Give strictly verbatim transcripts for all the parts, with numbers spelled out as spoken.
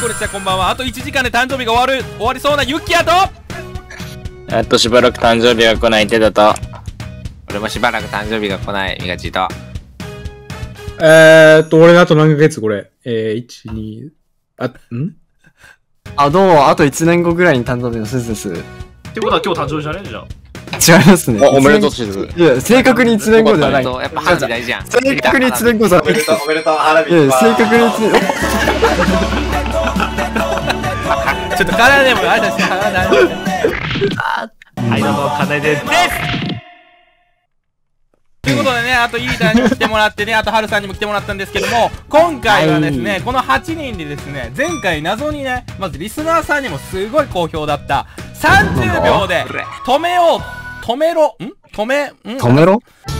こんにちは、こんばんは。あといちじかんで誕生日が終わる、終わりそうなユッキヤと、 あとしばらく誕生日が来ないテダと、 俺もしばらく誕生日が来ないミガチと。 えーっと、俺のあと何ヶ月これ。えー、いち、に、あ、んあ、どうも、あといちねんごぐらいに誕生日のすずです。 ってことは今日誕生日じゃねえじゃん。 違いますね。 おめでとうしず。 いや、正確にいちねんごじゃない。 やっぱ花火大事じゃん。 正確にいちねんごじゃない。 おめでとう、おめでとう、花火。 いや、正確にいちねんご。 ちょっと体でもあれだし、体でも。 はい、どうも、かなえです。 ということでね、あとイーターにも来てもらってね、あとハルさんにも来てもらったんですけども、今回はですね、このはちにんでですね、前回謎にね、まずリスナーさんにもすごい好評だったさんじゅうびょうで止めよう、止めろ、ん止め、ん止めろ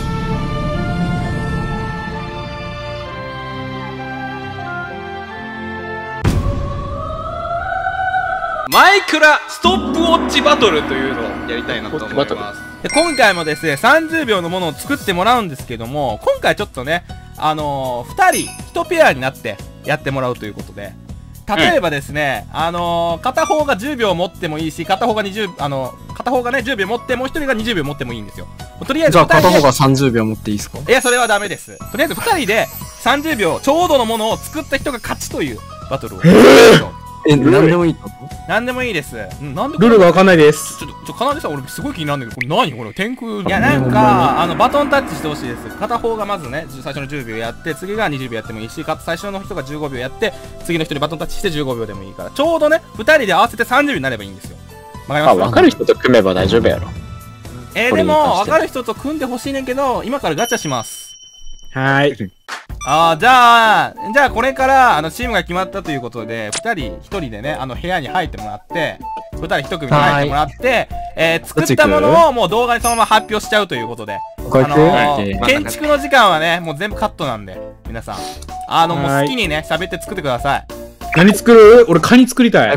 マイクラストップウォッチバトルというのをやりたいなと思います。で今回もですね、さんじゅうびょうのものを作ってもらうんですけども、今回ちょっとね、あのー、ふたりいちペアになってやってもらうということで、例えばですね、うん、あのー、片方がじゅうびょう持ってもいいし、片方がにじゅう、あのー、片方がねじゅうびょう持って、もうひとりがにじゅうびょう持ってもいいんですよ。とりあえずじゃあ片方がさんじゅうびょう持っていいですか？ いや、それはダメです。とりあえずふたりでさんじゅうびょうちょうどのものを作った人が勝ちというバトルを。 え、なんでもいいの？ なんでもいいです。なんでルールがわかんないです。 ちょっと、ちょ、かなでさん、俺すごい気になるんだけど、これ何これ天空。いや、なんか、あの、バトンタッチしてほしいです。片方がまずね、最初のじゅうびょうやって、次がにじゅうびょうやってもいいし、最初の人がじゅうごびょうやって、次の人にバトンタッチしてじゅうごびょうでもいいから、ちょうどね、ふたりで合わせてさんじゅうびょうになればいいんですよ。わかります？ あ、わかる人と組めば大丈夫やろ。 えー、でも、わかる人と組んでほしいねんけど、今からガチャします。 はーい。 あー、じゃあ、じゃあこれから、あの、チームが決まったということで、ふたり、ひとりでね、あの、部屋に入ってもらって、ふたりひと組に入ってもらって、えー、作ったものをもう動画にそのまま発表しちゃうということで。 これあのー、建築の時間はね、もう全部カットなんで、皆さん。あの、もう好きにね、喋って作ってください。 何作る？俺カニ作りたい。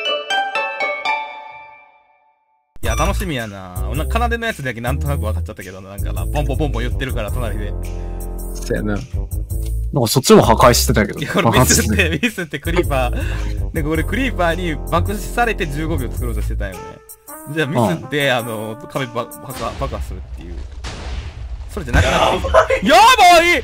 いや、楽しみやな。俺、かなでのやつだけなんとなく分かっちゃったけどな、なんかな、ポンポンポンポン言ってるから、隣で。 そうやな。なんかそっちも破壊してたけど。 いや、これミスって、ミスってクリーパー。なんか俺クリーパーに爆死されてじゅうごびょう作ろうとしてたよね。じゃあミスって、あの、壁爆破、爆破するっていう。それじゃなくなっていい。やばい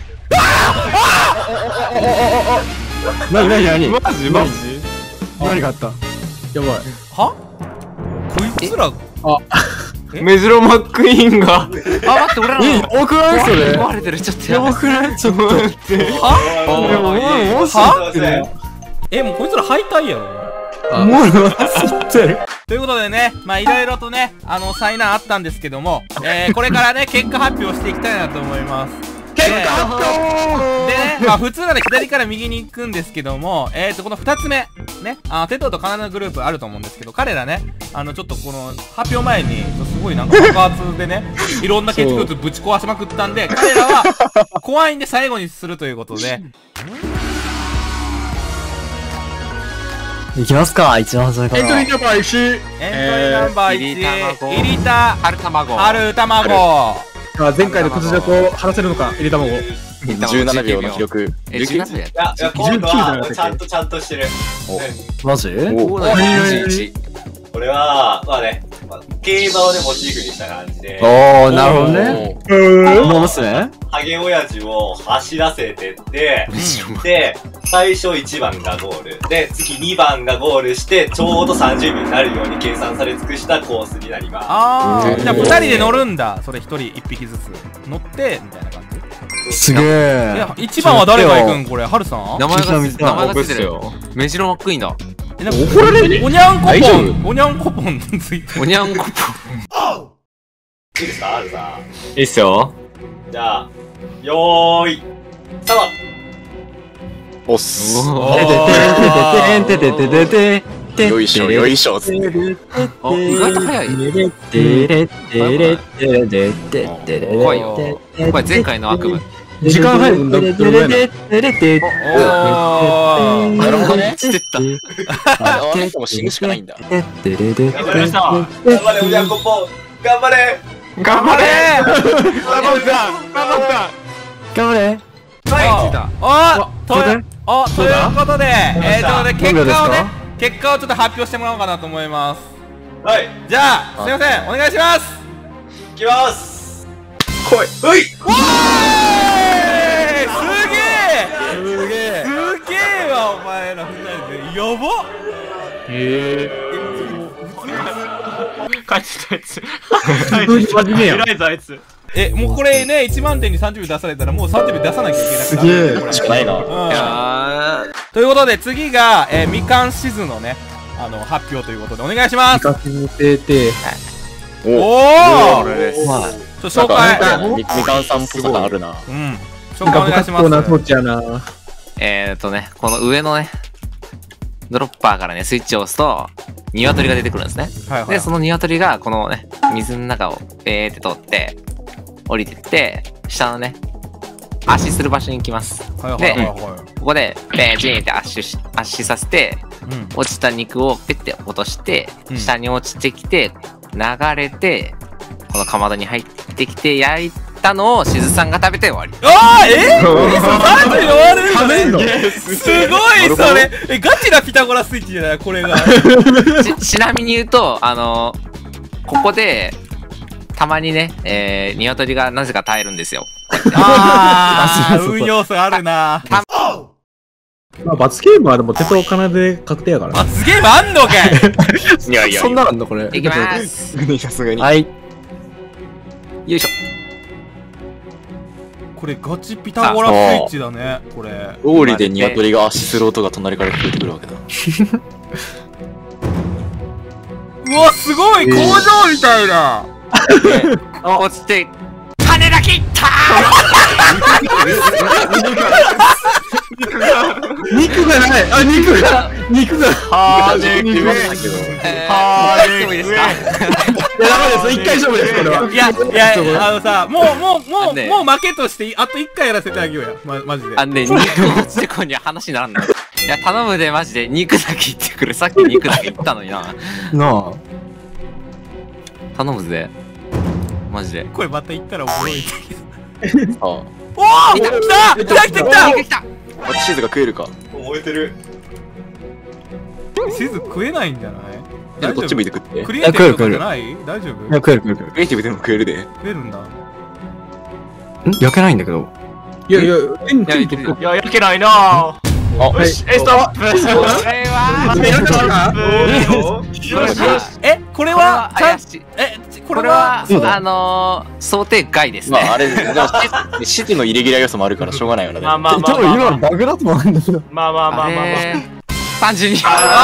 なになになに？ マジマジ何があった？ やばい。 はこいつら、あ、 メジロマックイーンが。 あ、待って、俺らの。 え、多くないそれ？ 壊れてる、ちょっとやばくない？ちょっと待って。 はもう、 はえ、もうこいつら敗退やろ。 もう、知ってる。 ということでね、まあいろいろとね、あの、災難あったんですけども、えー、これからね、結果発表していきたいなと思います。結果発表でね、まあ普通なら左から右に行くんですけども、えーと、この二つ目、ね、あの、テトとカナダグループあると思うんですけど、彼らね、あの、ちょっとこの、発表前に、すごいなんか爆発でね、いろんな建築物ぶち壊しまくったんで、彼らは、怖いんで最後にするということで、 いきますか、一番初めから。 エントリーナンバーいち。 エントリーナンバーいち、 入入りた、 春卵。 春卵。 あ、前回の屈辱を晴らせるのか、入れ卵。 じゅうななびょうの記録。 え、じゅうななびょうやっいや、いや今度はちゃんとちゃんとしてる。 マジ？ おお、にじゅういち。 これは、まあね、競馬をね、モチーフにした感じで。 おー、なるほどね。どうですね。 ハゲ親父を走らせてって、で、最初いちばんがゴール。で、次にばんがゴールして、ちょうどさんじゅうびょうになるように計算され尽くしたコースになります。 あー、じゃあふたりで乗るんだ。それひとりいっぴきずつ。乗って、みたいな感じ。 すげえ。 いや、いちばんは誰が行くんこれ、はるさん名前が、名前がついてるよ。メジロマックイーンだ。 え、なんか怒られるおにゃんこポンおにゃんこポンついてる。 おにゃんこポン。 いいですか、はるさん。 いいっすよ。 じゃあ、よーい、スタート。 おっす。 ててててててててて。 よいしょ、よいしょ。 あ、意外と早い。怖いよ。これ前回の悪夢。 時間配分だってどれぐらいなの？ なるほどね。 してった。 ああ、もう死ぬしかないんだ。 頑張りました。頑張れ、おにゃんこぽん。頑張れ。 頑張れー。 頑張った頑張った頑張れ。 はい、ついた。あー、とお、ということで、えーとね、結何秒ですか果をね、結果をちょっと発表してもらおうかなと思います。 はい、 じゃあ、すいません、お願いします。 いきます来い。うい。 わーい、すげえすげえすげえわ、お前らふたりで。やばっ。 帰ってたやつ。 普通に真面目やん。 偉いぞ、あいつ。 え、もうこれね、いちまんてんにさんじゅうびょう出されたらもうさんじゅうびょう出さなきゃいけないすげえこれしかないな。 うんあということで次が、えー、みかんしずのね、あの、発表ということでお願いします。 昔にてて。 おーおこれです。 まあ、 ちょっと紹介。 みみかんさんっぽさがあるな。 うん。紹なんか不介お願いしま格好な装す。 置やな。 えーっとね、この上のね、ドロッパーからね、スイッチを押すと、鶏が出てくるんですね。 はいはい。 で、その鶏が、このね、水の中を、えーって通って、降りてって、下のね、圧死する場所に行きます。 はいはいはいはここで、ベージーンって圧死し、圧死させて、 い。うん。 落ちた肉をペッて落として、 うん下に落ちてきて、流れて、このかまどに入ってきて、焼いたのをしずさんが食べて終わり。 あーえー、さんじゅうで終わる食べんの？ すごいそれえ、ガチなピタゴラスイッチじゃないこれが。 ちちなみに言うと、あのここで、たまにね、えー、鶏がなぜか耐えるんですよ。 あー、運要素あるな。 まあ、罰ゲームはでも手と金で確定やから。 罰ゲームあんのかい。 いやいやそんなのあんのこれ。 いきます。 さすがに。 はい。 よいしょ。 これガチピタゴラスイッチだねこれ。 オーリでニワトリが圧死する音が隣から聞こえてくるわけだ。 うわ、すごい工場みたいな。 落ちて、羽田切った肉がない。あ、肉が、肉が。 はーね言いましたーけど。 えー、 はーやってもいいですか？ いや、ダメです。一回勝負です、これは。 いや、いや、あのさ、もう、もう、もう、 ねもう負けとして、あと一回やらせてあげようや。ま、マジで。 あのね、肉落ちてこいには話にならんない。いや、頼むで、マジで。肉だけ言ってくれ。さっき肉だけ言ったのにな。 なあ。 頼むぜ。マジで。 これまた言ったらおもろいんだけど。 あおー、来た来た来た来た。 肉来た。 あ、チーズが食えるか。 燃えてる。 チーズ食えないんじゃない？ じゃあこっち向いて食って。 クリエイティブとかじゃない？大丈夫？ いや、食える食える食クリエイティブでも食えるで。 食えるんだ。 える。ん焼けないんだけど。 いやいや、手にいや、いけるいや、焼けないなぁ。 あ、 よし、え、ストップ。 これは、 やるかよしよし。 え、これこれはは、ちゃん怪、しい。 え、ここれれはは、、 そうだあのー、想定外ですね。 まああれ、でもシシティのイレギュラー要素もあるからしょうがないよな。 まあまあま多分今あまあのバグだと思うんだけど。 まあまあまあまあまあ。 あれ単純に。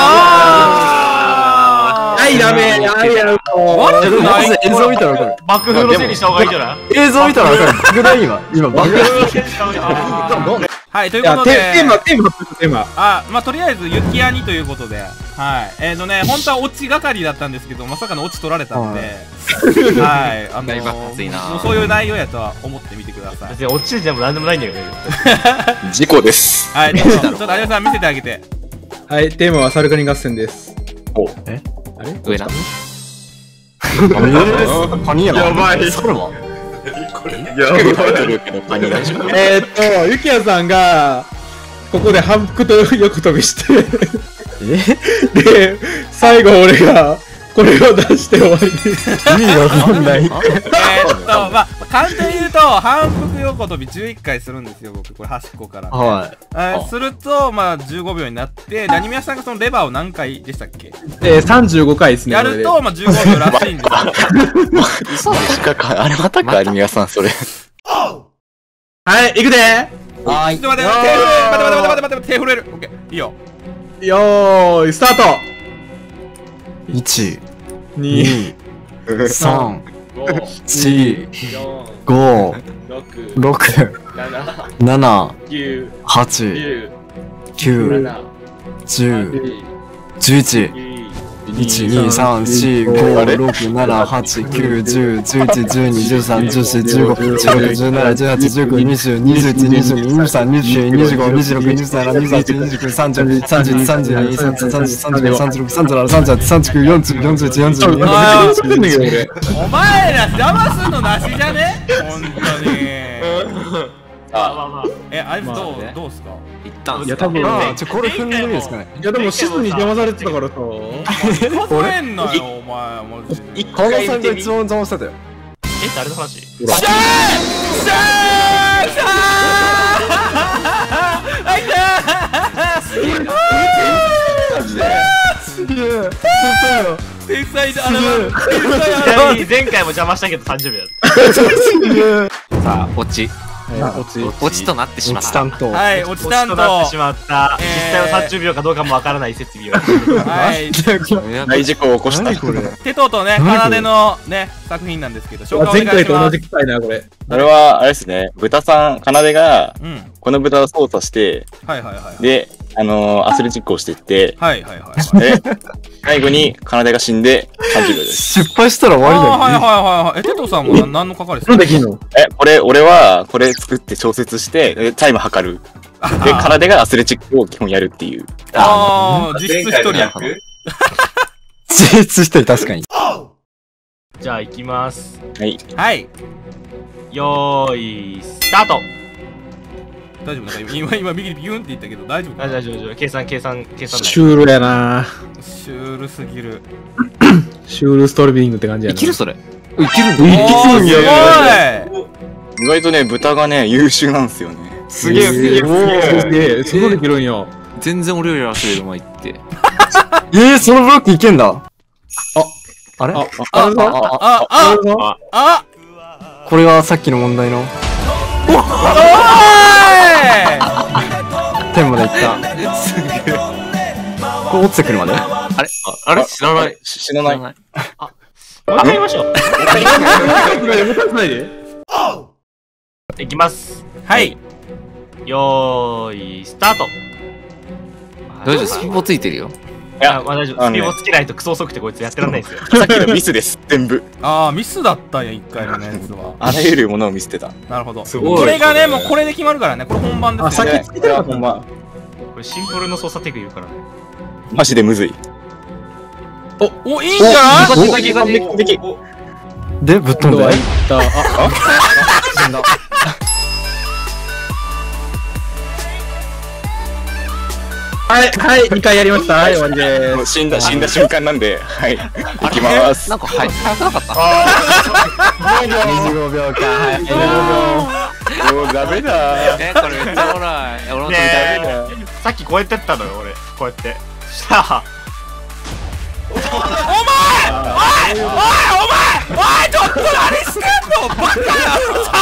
あはい、ダメ。はい、やる悪くないまず映像見たらわかる。 爆風のせいにした方がいいんじゃない映像見たらわかる。バグだ今。今バグだ。 爆風のせいにした方がいいんじゃないはい、といういや、 ことで、 テテーマ、テーマ、テーマ。 あ、まあ、とりあえず、雪屋にということで、はい。えーとね、本当はオチ係だったんですけど、まさかのオチ取られたんで、はい。あの大爆発いいなもうそういう内容やとは思ってみてください。 別に落ちてもなんでもないんだけどね。 事故です。 はい、ちょっと、ちょっと、有吉さん見せてあげて。 はい、テーマはサルカニ合戦です。 おあれ上な。 カニやな。 やばいそれは。 これ。 書いてるけど、パニ大丈夫。 えーっと、ゆきやさんが、ここで反復と横跳びして、で、最後俺が、これを出して終わりです。 意味がわかんない。 えーっと、まあ、簡単に言うと、反復横跳びじゅういっかいするんですよ、僕。これ端っこから。 はえーすると、まあ、じゅうごびょうになって、で、アニメ屋さんがそのレバーを何回でしたっけえー、さんじゅうごかいですね。これでやると、まあ、じゅうごびょうらしいんですよ。 嘘でしかか、あれまたか、アニメ屋さん、それ。 はい、いくではちょっと待って、手震え、待って待って待って待って待って、手震える。オッケー、いいよ。 よーい、スタートいち、 に、 に、さん、よん、ご、ろく、なな、はち、きゅう、じゅう、じゅういち、いち、に、さん、よん、ご、ろく、なな、はち、きゅう、じゅう、じゅういち、じゅうに、じゅうさん、じゅうよん、じゅうご、じゅうろく、じゅうなな、じゅうはち、じゅうきゅう、にじゅう、にじゅういち、にじゅうに、にじゅうさん、にじゅうよん、にじゅうご、にじゅうろく、にじゅうなな、にじゅうはち、にじゅうきゅう、さんじゅう、さんじゅうに、さんじゅうに、さんじゅうさん、さんじゅうご、さんじゅうろく、さんじゅうなな、さんじゅうはち、さんじゅうきゅう、よんじゅう、よんじゅういち、よんじゅうに、 あー作ってんだけど俺。 お前ら邪魔すんのなしじゃね本当に。 まあまあまあ。 え、あいつどうまあね、 どうすかいったんいや、多分、 ああ、ちょ、これ踏んでみるんですかね。 いや、でも、シズに邪魔されてたからさ。 数えんなよ、お前、マジで。 川田さんが一番邪魔してたよ。 え、誰の話？ しゃーしゃーしゃーあいたーすげえ天才だ、あら天才ちあらなみに前回も邪魔したけどさんじゅうびょうだっさあ、落ち。 こっち。 落ちとなってしまった。 落ち担当。 はい、落ちた。 担当となってしまった。 えー実際はさんじゅうびょうかどうかもわからない設備を。 はい、 大事故を起こした。 何これ。 テトとね、奏でのね、作品なんですけど、紹介お前回と同願いします。 じ機械な、これ。 これは、あれですね、豚さん、奏でが、 うん、 この豚を操作して、 はいはいはい。 で、あのー、アスレチックをしていって、 はいはいはい。 で、最後に奏でが死んでさんじゅうびょうです。 失敗したら終わりだよ。 あーはいはいはいはい。え、テトさんも何の係ですか？ なんできんの？ え、これ、俺は、これ作って調節して、でタイム測る。で、奏でがアスレチックを基本やるっていう。 ああ、実質一人や。 自立してる、確かに。 じゃあ行きます。 はい。 はい。 よーい、スタート。 大丈夫なんか今、今右にビューンって言ったけど大丈夫大丈夫、大丈夫。計算、計算、計算ない。 シュールやな。 シュールすぎる。 シュールストルビングって感じやな。 生きるそれ。 いけるいけるんおー、すや。 ごい意外とね、豚がね、優秀なんですよね。 すげえ、すげえ、すげえ。 すげえ。そんなできるんや。 全然俺より足でうまいって。 えー、そのブロックいけんだ。あ、あれあ、 あ、 あ、 あ、あ、あ、あ、 これがさっきの問題のおー点までいった。これ落ちてくるまで。 あれあれ知らない。 し死なない。 もう一回やりましょう。いきます。 はい。 よーい、スタート。 大丈夫、スピボついてるよ。 いやあ、まあ大丈夫。 あのねスピードつけないとクソ遅くてこいつやってらんないんですよ。 さっきのミスです、全部。 ああ、ミスだったんや、一回目のやつは。 あらゆるものを見捨てた。 なるほど。 すごいこれがね、もうこれで決まるからね。これ本番であ、 すよね。 先つけてたほんま。 これシンプルの操作テクいるからね。 マジでむずい。 お、いいんじゃない？ 完璧完璧完璧。 で、ぶっ飛んで。 いった。あ、 死んだ。 はい、はい、にかいやりました。はい、終わりでもうす。 死んだ、死んだ瞬間なんで、はい。行きます。 なんか、はい、早くなかった。 にじゅうごびょうか。はい。 もうダメだ。 え、これめっちゃおもろい。俺も撮りたい。 ねえ、さっきこうやってやったのよ、俺。こうやって。そしたら、 おいおいおいちょっと何してんのバカ野郎